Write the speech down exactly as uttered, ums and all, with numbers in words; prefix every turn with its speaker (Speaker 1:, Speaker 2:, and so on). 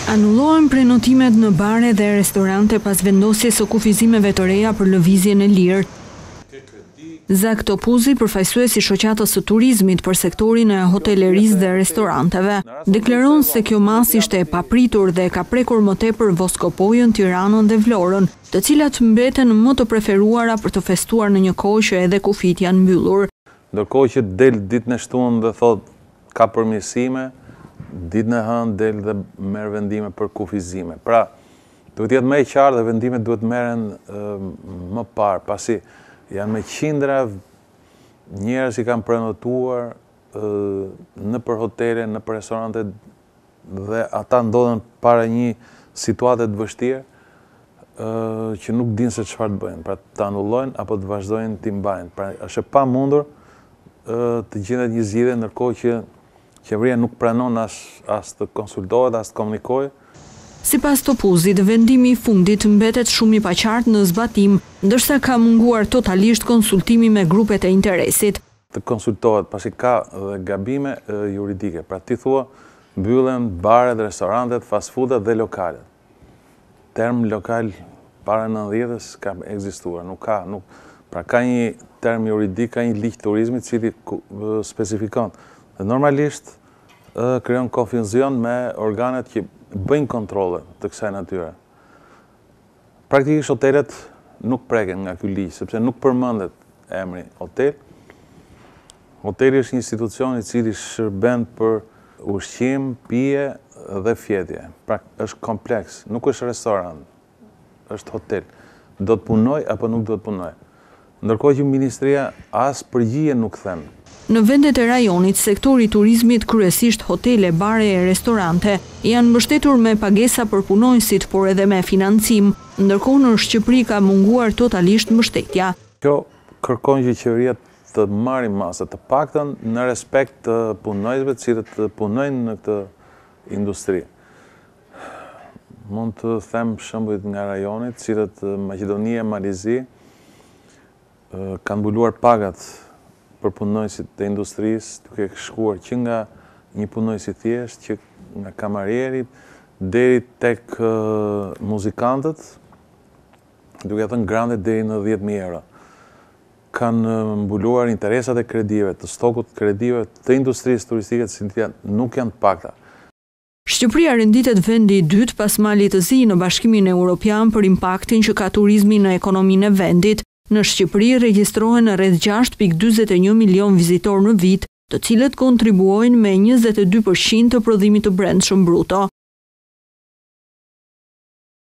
Speaker 1: Anullohen prenotimet në bare dhe restorante pas vendosjes së kufizimeve të reja për lëvizjen e lirë. Zak Topuzi, përfaqësues i shoqatës së turizmit për sektorin e hotelerisë dhe restoranteve, deklaron se kjo mas ishte e papritur dhe ka prekur më tepër Voskopojën, Tiranën dhe Vlorën, të cilat mbeten më të preferuara për të festuar në një kohë që edhe kufit janë mbyllur.
Speaker 2: Ndërkohë që del ditën e shtunë dhe thot ka përmirësime, ditën e hënë del dhe merr vendime për kufizime. Pra, duhet jetë më e qartë dhe vendimet duhet merren më parë, pasi janë me qindra njerëz që kanë prenotuar në për hotele, në për restorante dhe ata ndodhen para një situate të vështirë që nuk dinë se çfarë të bëjnë, pra të anullojnë apo të vazhdojnë t'i mbajnë. Pra është e pamundur të gjendet një zgjidhje ndërkohë që qeveria nuk pranon as, as të konsultohet, as të komunikojë.
Speaker 1: Sipas Topuzit, vendimi i fundit mbetet shumë i paqartë në zbatim, ndërsa ka munguar totalisht konsultimi me grupet e interesit.
Speaker 2: Të konsultohet, pasi ka dhe gabime e, juridike. Pra ti thua, mbyllen baret, restorantet, fast foodet dhe lokalet. Term lokal para nëntëdhjetës ka ekzistuar, nuk ka, nuk. Pra ka një term juridik, ka një ligj turizmit cili specifikon. Dhe normalisht e, krijon konfuzion me organet që bëjnë kontrole të kësaj natyre. Praktikisht hotelet nuk preken nga ky ligj, sepse nuk përmendet emri hotel. Hoteli është një institucion i cili shërben për ushqim, pije dhe fjetje. Pra është kompleks, nuk është restoran, është hotel. Do të punoj apo nuk do të punoj. Ndërkohë që ministria as përgjigje nuk thën.
Speaker 1: Në vendet e rajonit, sektori i turizmit, kryesisht hotele, bare e restorante, janë mbështetur me pagesa për punonjësit, por edhe me financim, ndërkohë në Shqipëri ka munguar totalisht mbështetja.
Speaker 2: Kjo kërkon që qeveria të marrë masë të paktën në respekt të punonjësve të cilët punojnë në këtë industri. Mund të them shembuj nga rajonit, të cilët Maqedonia, Malizi kanë mbuluar pagat për punonjësit të industrisë, duke shkuar që nga një punonjës i thjesht, që nga kamarierit, deri tek uh, muzikantët, duke thënë grande deri në dhjetë mijë euro. Kanë mbuluar interesat e kredive, të stokut kredive të industrisë turistike, të cilat nuk janë të pakta.
Speaker 1: Shqipëria renditet vendi i dytë pas Malit të Zi në Bashkimin Evropian për impaktin që ka turizmi në ekonominë e vendit. Në Shqipëri regjistrohen rreth gjashtë pikë dyzet e një milion vizitorë në vit, të cilët kontribuojnë me njëzet e dy përqind të prodhimit të brendshëm bruto.